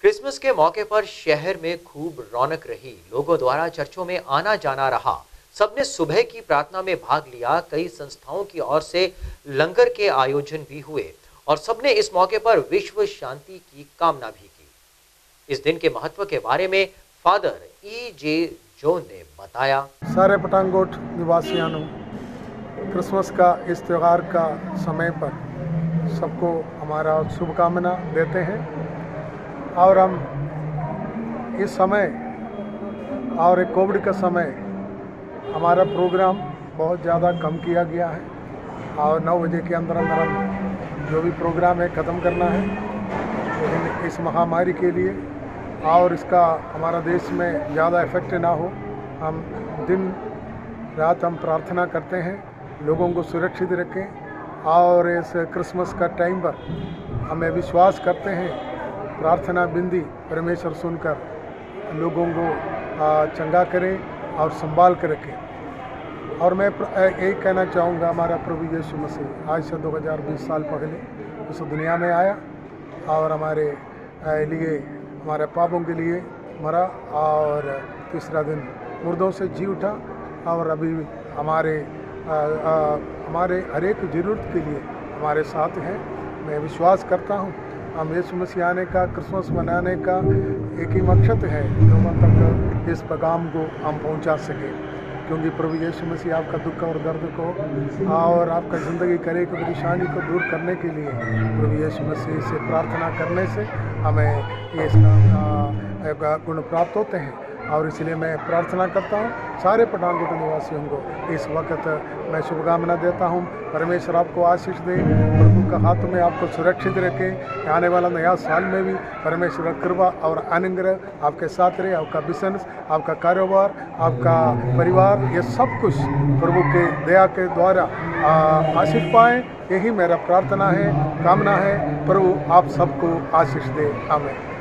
Christmas के मौके पर शहर में खूब रौनक रही। लोगों द्वारा चर्चों में आना जाना रहा। सबने सुबह की प्रार्थना में भाग लिया। कई संस्थाओं की ओर से लंगर के आयोजन भी हुए और सबने इस मौके पर विश्व शांति की कामना भी की। इस दिन के महत्व के बारे में फादर E.J. जोन ने बताया। सारे पठानकोट निवासियों क्रिसमस का इस त्यौहार का समय पर सबको हमारा शुभकामना देते हैं और हम इस समय और एक कोविड का समय हमारा प्रोग्राम बहुत ज़्यादा कम किया गया है और 9 बजे के अंदर अंदर हम जो भी प्रोग्राम है ख़त्म करना है। लेकिन इस महामारी के लिए और इसका हमारा देश में ज़्यादा इफेक्ट ना हो, हम दिन रात हम प्रार्थना करते हैं लोगों को सुरक्षित रखें और इस क्रिसमस का टाइम पर हमें विश्वास करते हैं प्रार्थना बिंदी परमेश्वर सुनकर लोगों को चंगा करें और संभाल कर रखें। और मैं यही कहना चाहूँगा, हमारा प्रभु यीशु मसीह आज से 2020 साल पहले इस दुनिया में आया और हमारे लिए हमारे पापों के लिए मरा और तीसरा दिन मुर्दों से जी उठा और अभी हमारे हर एक ज़रूरत के लिए हमारे साथ हैं। मैं विश्वास करता हूँ हम यीशु मसीह आने का क्रिसमस मनाने का एक ही मकसद है, लोगों तक इस पैगाम को हम पहुँचा सकें, क्योंकि प्रभु यीशु मसीह आपका दुख और दर्द को और आपका ज़िंदगी करे की परेशानी को दूर करने के लिए प्रभु यीशु मसीह से प्रार्थना करने से हमें ये गुण प्राप्त होते हैं। और इसलिए मैं प्रार्थना करता हूँ सारे पठानकोट निवासियों को इस वक्त मैं शुभकामना देता हूँ। परमेश्वर आपको आशीष दे, प्रभु का हाथ में आपको सुरक्षित रखे। आने वाला नया साल में भी परमेश्वर कृपा और अनुग्रह आपके साथ रहे। आपका बिजनेस, आपका कारोबार, आपका परिवार, ये सब कुछ प्रभु के दया के द्वारा आशीष पाएँ, यही मेरा प्रार्थना है, कामना है। प्रभु आप सबको आशीष दे। आमीन।